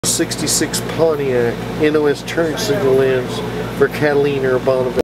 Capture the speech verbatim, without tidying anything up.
sixty-six Pontiac N O S turn signal ends for Catalina or Bonneville.